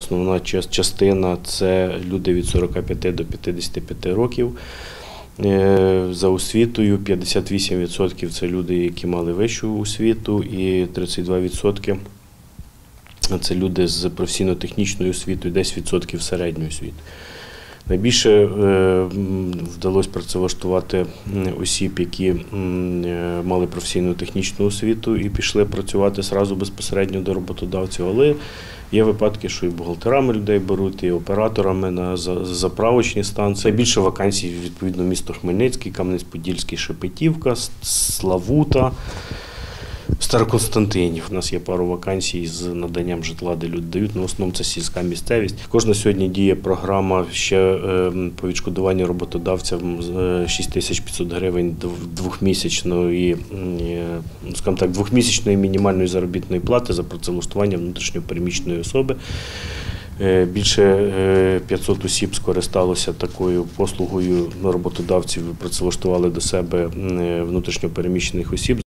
основна частина – це люди від 45 до 55 років. За освітою 58% – це люди, які мали вищу освіту, і 32% – це люди з професійно-технічною освітою, 10% – середньої освіти. Найбільше вдалося працевлаштувати осіб, які мали професійно-технічну освіту і пішли працювати одразу безпосередньо до роботодавців, але є випадки, що і бухгалтерами людей беруть, і операторами на заправочні станції. Більше вакансій, відповідно, місто Хмельницький, Кам'янець-Подільський, Шепетівка, Славута, Староконстантинів. У нас є пару вакансій з наданням житла, де люди дають, але в основному це сільська місцевість. Кожна сьогодні діє програма ще по відшкодуванню роботодавцям 6500 гривень двохмісячної, скажімо так, двохмісячної мінімальної заробітної плати за працевлаштування внутрішньо переміщеної особи. Більше 500 осіб скористалося такою послугою, роботодавців працевлаштували до себе внутрішньо переміщених осіб.